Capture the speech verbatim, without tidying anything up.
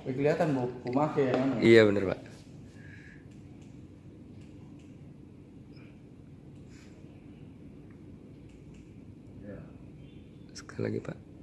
Kelihatan bu, pemakai yang mana? Iya bener Pak. Sekali lagi Pak.